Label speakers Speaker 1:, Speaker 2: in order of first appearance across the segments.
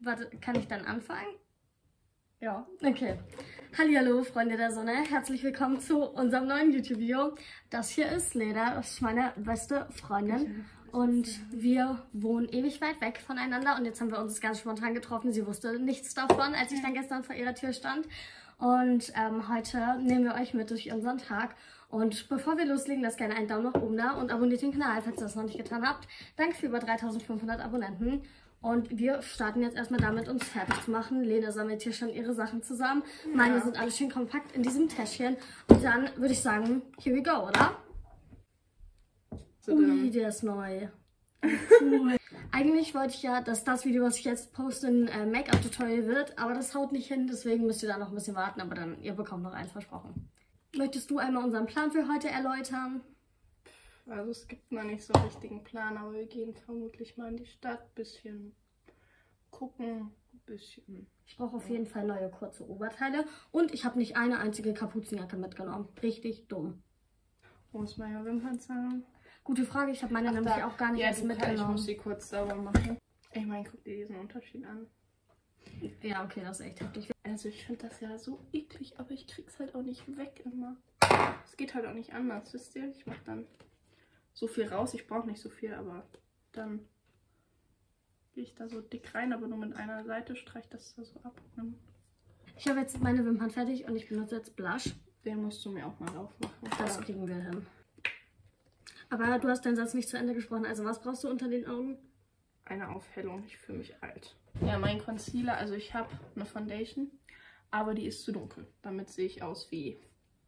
Speaker 1: Warte, kann ich dann anfangen?
Speaker 2: Ja.
Speaker 1: Okay. Hallihallo, Freunde der Sonne. Herzlich willkommen zu unserem neuen YouTube-Video. Das hier ist Lena, das ist meine beste Freundin. Und wir wohnen ewig weit weg voneinander. Und jetzt haben wir uns ganz spontan getroffen. Sie wusste nichts davon, als ich dann gestern vor ihrer Tür stand. Und heute nehmen wir euch mit durch unseren Tag. Und bevor wir loslegen, lasst gerne einen Daumen nach oben da und abonniert den Kanal, falls ihr das noch nicht getan habt. Danke für über 3500 Abonnenten. Und wir starten jetzt erstmal damit, uns fertig zu machen. Lena sammelt hier schon ihre Sachen zusammen. Meine sind alle schön kompakt in diesem Täschchen. Und dann würde ich sagen, here we go, oder?
Speaker 2: So,
Speaker 1: Ui, der ist neu. Cool. Eigentlich wollte ich ja, dass das Video, was ich jetzt poste, ein Make-up-Tutorial wird. Aber das haut nicht hin, deswegen müsst ihr da noch ein bisschen warten. Aber dann, ihr bekommt noch eins versprochen. Möchtest du einmal unseren Plan für heute erläutern?
Speaker 2: Also es gibt noch nicht so einen richtigen Plan, aber wir gehen vermutlich mal in die Stadt, bisschen gucken, bisschen...
Speaker 1: Ich brauche auf jeden Fall neue kurze Oberteile und ich habe nicht eine einzige Kapuzenjacke mitgenommen. Richtig dumm.
Speaker 2: Wo muss man ja Wimpern zahlen?
Speaker 1: Gute Frage, ich habe meine nämlich auch gar nicht erst
Speaker 2: Ich
Speaker 1: mitgenommen.
Speaker 2: muss sie kurz sauber machen. Ich meine, guck dir diesen Unterschied an.
Speaker 1: Ja, okay, das ist echt heftig.
Speaker 2: Also ich finde das ja so eklig, aber ich krieg's halt auch nicht weg immer. Es geht halt auch nicht anders, wisst ihr? Ich mache dann so viel raus, ich brauche nicht so viel, aber dann gehe ich da so dick rein, aber nur mit einer Seite streiche das da so ab.
Speaker 1: Ich habe jetzt meine Wimpern fertig und ich benutze jetzt Blush.
Speaker 2: Den musst du mir auch mal aufmachen.
Speaker 1: Das kriegen wir hin. Aber du hast deinen Satz nicht zu Ende gesprochen, also was brauchst du unter den Augen?
Speaker 2: Eine Aufhellung, ich fühle mich alt. Ja, mein Concealer, also ich habe eine Foundation, aber die ist zu dunkel. Damit sehe ich aus wie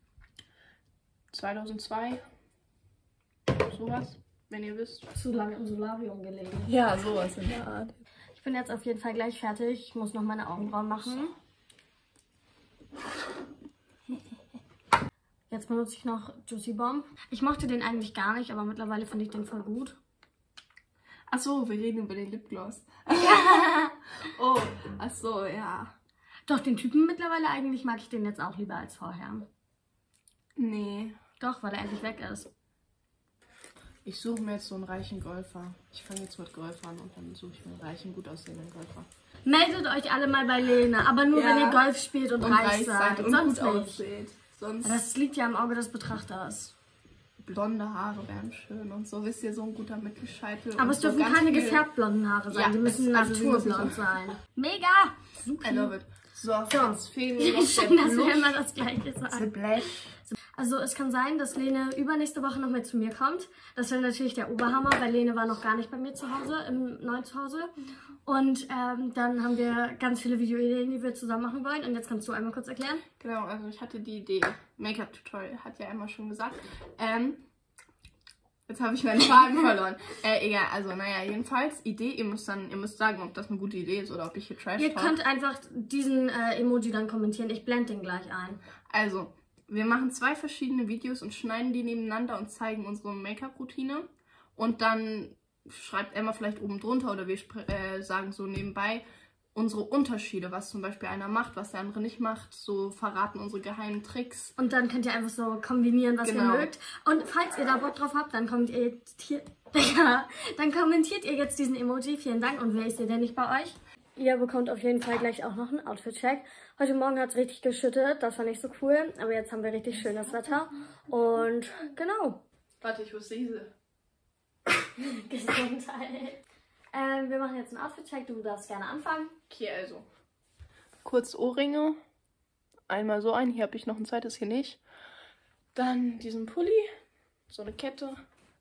Speaker 2: 2002. Sowas, wenn ihr wisst.
Speaker 1: Zu lange im Solarium gelegen.
Speaker 2: Ja, sowas in der Art.
Speaker 1: Ich bin jetzt auf jeden Fall gleich fertig. Ich muss noch meine Augenbrauen machen. Jetzt benutze ich noch Juicy Bomb. Ich mochte den eigentlich gar nicht, aber mittlerweile finde ich den voll gut.
Speaker 2: Achso, wir reden über den Lipgloss. Oh, achso, ja.
Speaker 1: Doch, den Typen mittlerweile eigentlich mag ich den jetzt auch lieber als vorher.
Speaker 2: Nee.
Speaker 1: Doch, weil er endlich weg ist.
Speaker 2: Ich suche mir jetzt so einen reichen Golfer. Ich fange jetzt mit Golfern und dann suche ich mir einen reichen, gut aussehenden Golfer.
Speaker 1: Meldet euch alle mal bei Lena, aber nur wenn ihr Golf spielt und reich seid.
Speaker 2: Und
Speaker 1: Sonst
Speaker 2: gut
Speaker 1: nicht.
Speaker 2: aussieht. Sonst
Speaker 1: Das liegt ja im Auge des Betrachters.
Speaker 2: blonde Haare wären schön und so, wisst ihr, so ein guter Mittelscheitel.
Speaker 1: Aber es dürfen keine gefärbt blonden Haare sein.
Speaker 2: Ja,
Speaker 1: Die müssen
Speaker 2: also
Speaker 1: naturblond sein. Mega!
Speaker 2: I love it. So,
Speaker 1: So.
Speaker 2: jetzt fehlen mir noch
Speaker 1: Schön, dass wir
Speaker 2: Blush.
Speaker 1: immer das Gleiche sagen.
Speaker 2: Black.
Speaker 1: Also es kann sein, dass Lene übernächste Woche noch mit zu mir kommt. Das wäre natürlich der Oberhammer, weil Lene war noch gar nicht bei mir zu Hause, im neuen Zuhause. Und dann haben wir ganz viele Videoideen, die wir zusammen machen wollen. Und jetzt kannst du einmal kurz erklären.
Speaker 2: Genau, also ich hatte die Idee. Make-up-Tutorial, hat ja Emma schon gesagt. Jetzt habe ich meinen Faden verloren. Egal, also naja, jedenfalls, Idee, ihr müsst sagen, ob das eine gute Idee ist oder ob ich hier Trash
Speaker 1: Ihr
Speaker 2: talk.
Speaker 1: könnt einfach diesen Emoji dann kommentieren. Ich blende den gleich ein.
Speaker 2: Also, wir machen 2 verschiedene Videos und schneiden die nebeneinander und zeigen unsere Make-up-Routine. Und dann schreibt Emma vielleicht oben drunter oder wir sagen so nebenbei unsere Unterschiede, was zum Beispiel einer macht, was der andere nicht macht, so verraten unsere geheimen Tricks.
Speaker 1: Und dann könnt ihr einfach so kombinieren, was ihr mögt. Und falls ihr da Bock drauf habt, dann dann kommentiert ihr jetzt diesen Emoji. Vielen Dank. Und wer ist ihr denn nicht bei euch? Ihr bekommt auf jeden Fall gleich auch noch einen Outfit-Check. Heute Morgen hat es richtig geschüttet, das war nicht so cool. Aber jetzt haben wir richtig schönes Wetter. Und genau.
Speaker 2: Warte, ich wusste diese.
Speaker 1: Gesundheit. Wir machen jetzt einen Outfit-Check. Du darfst gerne anfangen.
Speaker 2: Okay, also. Kurz Ohrringe. Einmal so ein. Hier habe ich noch ein zweites, hier nicht. Dann diesen Pulli. So eine Kette.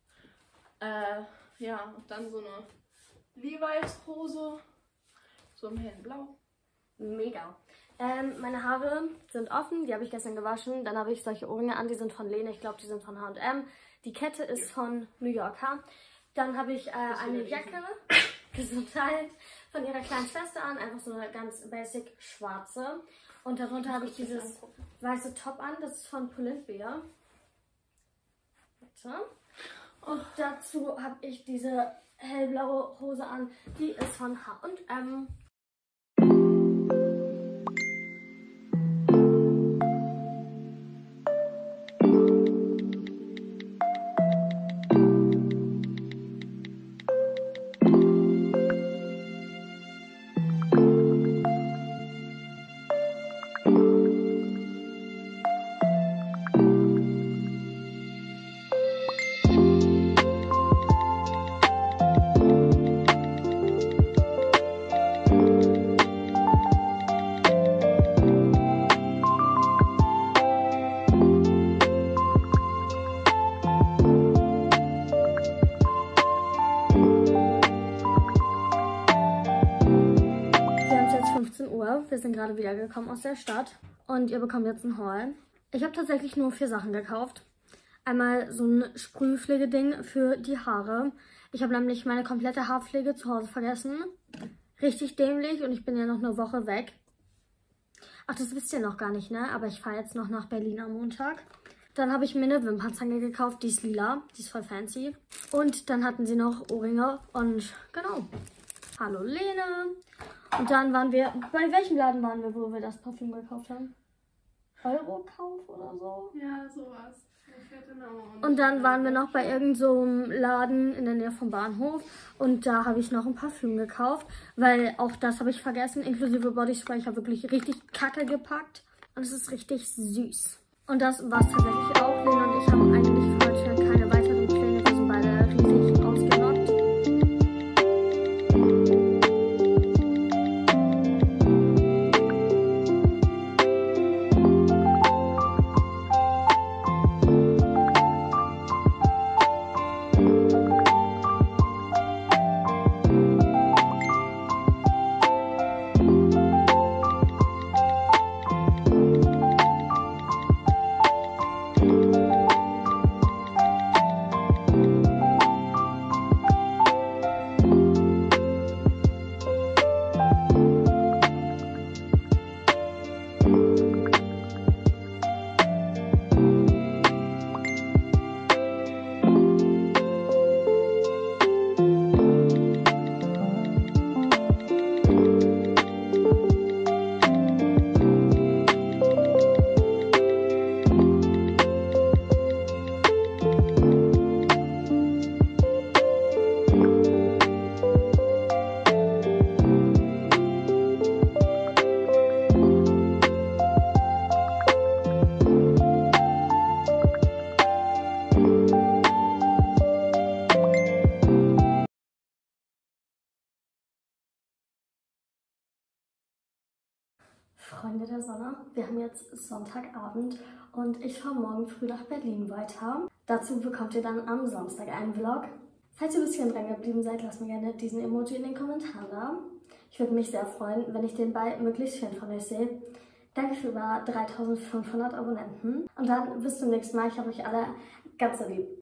Speaker 2: Ja, und dann so eine Levi's-Hose. So im hellen Blau.
Speaker 1: Mega. Meine Haare sind offen, die habe ich gestern gewaschen. Dann habe ich solche Ohrringe an, die sind von Lene, ich glaube, die sind von H&M. Die Kette ist von New Yorker. Dann habe ich eine Jacke, Gesundheit, von ihrer kleinen Schwester an, einfach so eine ganz basic schwarze. Und darunter habe ich dieses weiße Top an, das ist von Pull&Bear. Und dazu habe ich diese hellblaue Hose an, die ist von H&M. gerade wiedergekommen aus der Stadt und ihr bekommt jetzt ein Haul. Ich habe tatsächlich nur 4 Sachen gekauft. Einmal so ein Sprühpflegeding für die Haare. Ich habe nämlich meine komplette Haarpflege zu Hause vergessen. Richtig dämlich und ich bin ja noch eine Woche weg. Ach, das wisst ihr noch gar nicht, ne? Aber ich fahre jetzt noch nach Berlin am Montag. Dann habe ich mir eine Wimpernzange gekauft, die ist lila, die ist voll fancy. Und dann hatten sie noch Ohrringe und genau. Hallo Lene. Und dann waren wir, bei welchem Laden waren wir, wo wir das Parfüm gekauft haben? Eurokauf oder so?
Speaker 2: Ja, sowas.
Speaker 1: Und dann waren wir noch bei irgend so einem Laden in der Nähe vom Bahnhof und da habe ich noch ein Parfüm gekauft, weil auch das habe ich vergessen, inklusive Bodyspray. Ich habe wirklich richtig Kacke gepackt und es ist richtig süß. Und das war es tatsächlich auch. Lena und ich haben eigentlich für heute keine weiteren Pläne, wir sind beide riesig ausgenockt. Freunde der Sonne, wir haben jetzt Sonntagabend und ich fahre morgen früh nach Berlin weiter. Dazu bekommt ihr dann am Samstag einen Vlog. Falls ihr ein bisschen dran geblieben seid, lasst mir gerne diesen Emoji in den Kommentaren da. Ich würde mich sehr freuen, wenn ich den bei möglichst vielen von euch sehe. Danke für über 3500 Abonnenten und dann bis zum nächsten Mal. Ich habe euch alle ganz so lieb.